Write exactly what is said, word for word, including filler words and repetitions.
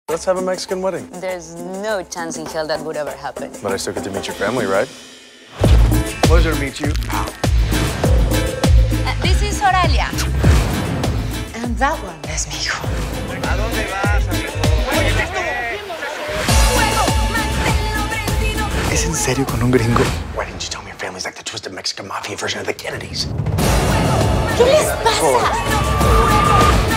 Let's have a Mexican wedding. There's no chance in hell that would ever happen. But I still get to meet your family, right? Pleasure to meet you. Uh, this is Oralia. And that one es mi hijo. ¿A dónde vas, amigo? ¿Es en serio con un gringo? Why didn't you tell me your family's like the twisted Mexican mafia version of the Kennedys? ¿Qué les pasa?